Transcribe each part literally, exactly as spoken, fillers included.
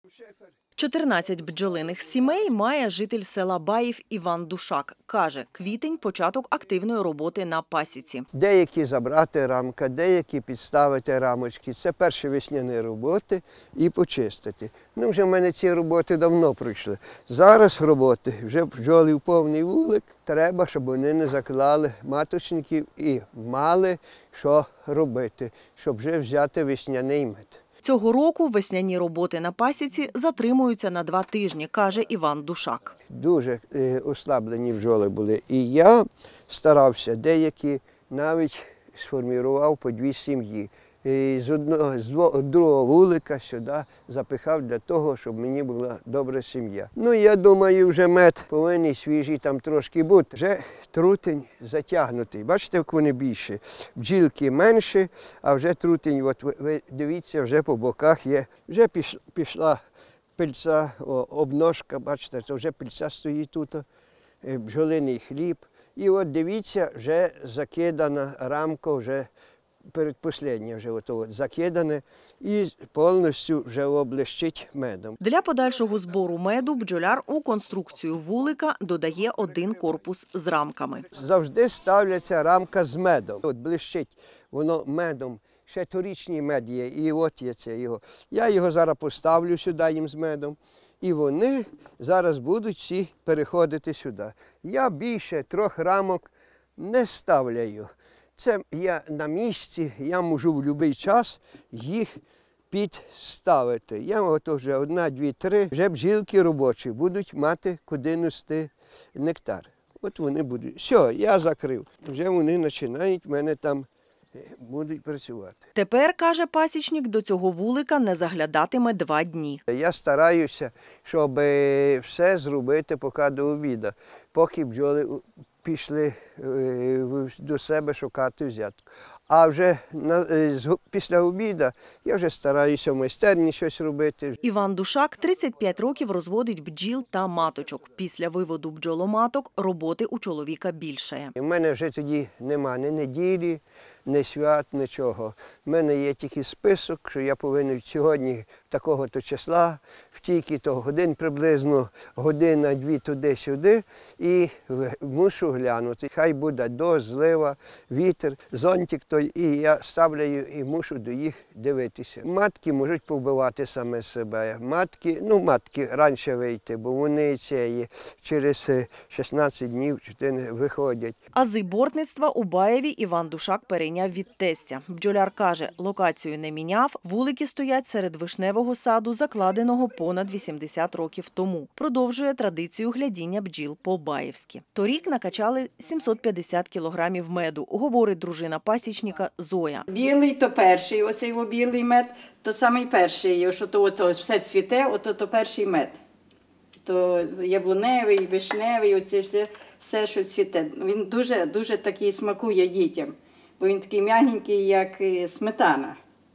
чотирнадцять бджолиних сімей має житель села Баїв Іван Душак. Каже, квітень – початок активної роботи на пасіці. Деякі забрати рамка, деякі підставити рамочки. Це перші весняні роботи і почистити. Ну, вже в мене ці роботи давно пройшли. Зараз роботи, вже бджоли в повний вулик. Треба, щоб вони не заклали маточників і мали що робити, щоб вже взяти весняний мед. Цього року весняні роботи на пасіці затримуються на два тижні, каже Іван Душак. Дуже е, ослаблені бджоли були. І я старався, деякі навіть сформував по дві сім'ї. І з одного, з двого, другого вулика сюди запихав для того, щоб мені була добра сім'я. Ну, я думаю, вже мед повинен свіжий там трошки бути. Вже трутень затягнутий. Бачите, як вони більші. Бджілки менші, а вже трутень, от ви дивіться, вже по боках є. Вже пішла, пішла пильця, о, обножка, бачите, то вже пильця стоїть тут, бджолиний хліб. І от дивіться, вже закидана рамка, вже передпоследнє вже ото от закидане і повністю вже облещить медом. Для подальшого збору меду бджоляр у конструкцію вулика додає один корпус з рамками. Завжди ставляться рамка з медом. От блищить воно медом. Ще торічний мед є, і от є це його. Я його зараз поставлю сюди їм з медом. І вони зараз будуть всі переходити сюди. Я більше трьох рамок не ставляю. Це я на місці, я можу в будь-який час їх підставити. Я готов вже одна, дві, три. Вже бджілки робочі будуть мати куди нести нектар. От вони будуть. Все, я закрив. Вже вони починають в мене там будуть працювати. Тепер, каже пасічник, до цього вулика не заглядатиме два дні. Я стараюся, щоб все зробити поки до обіду, поки бджоли пішли до себе шукати взятку. А вже на, після обіду я вже стараюся в майстерні щось робити. Іван Душак тридцять п'ять років розводить бджіл та маточок. Після виводу бджоломаток роботи у чоловіка більшає. У мене вже тоді нема ні неділі, ні свят, нічого. У мене є тільки список, що я повинен сьогодні такого-то числа, в тільки-то годин приблизно, година-дві туди-сюди, і мушу глянути. Хай буде дощ, злива, вітер, зонтик той, і я ставляю і мушу до їх дивитися. Матки можуть повбивати саме себе. Матки, ну матки раніше вийти, бо вони цієї через шістнадцять днів виходять. Ази бортництва у Баєві Іван Душак перейняв від тестя. Бджоляр каже, локацію не міняв, вулики стоять серед вишневого саду, закладеного понад вісімдесят років тому. Продовжує традицію глядіння бджіл по-баївськи. Торік накачали сімсот п'ятдесят кілограмів меду, говорить дружина пасічника Зоя. Білий то перший, ось його білий мед, то самий перший, що то, то все цвіте, ото то перший мед. То яблуневий, вишневий, оце все, все, що цвіте. Він дуже, дуже такий смакує дітям, бо він такий м'ягенький, як сметана.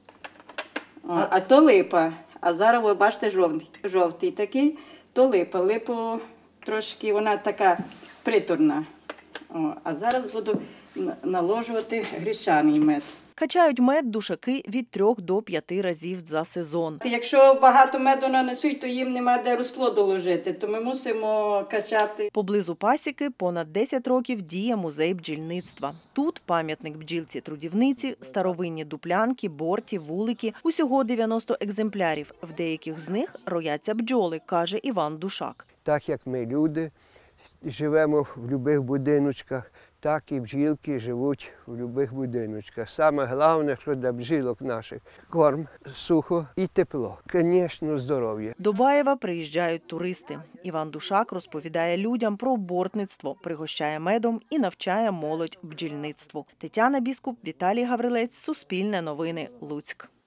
О, а то липа. А зараз, ви бачите, жовтий, жовтий такий, то липа. Липу трошки, вона така приторна. О, а зараз буду наложувати гречаний мед. Качають мед душаки від трьох до п'яти разів за сезон. Якщо багато меду нанесуть, то їм нема де розплоду ложити, то ми мусимо качати. Поблизу пасіки понад десять років діє музей бджільництва. Тут пам'ятник бджілці-трудівниці, старовинні дуплянки, борті, вулики. Усього дев'яносто екземплярів. В деяких з них рояться бджоли, каже Іван Душак. Так як ми люди живемо в будь-яких будиночках, так і бджілки живуть в будь-яких будиночках. Саме головне, що для бджілок наших – корм, сухо і тепло. Звісно, здоров'я. До Баєва приїжджають туристи. Іван Душак розповідає людям про бортництво, пригощає медом і навчає молодь бджільництву. Тетяна Біскуп, Віталій Гаврилець, Суспільне новини, Луцьк.